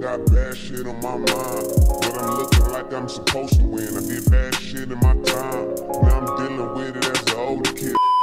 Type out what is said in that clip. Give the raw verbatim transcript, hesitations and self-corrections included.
got bad shit on my mind, but I'm looking like I'm supposed to win. I did bad shit in my time, now I'm dealing with it as an older kid.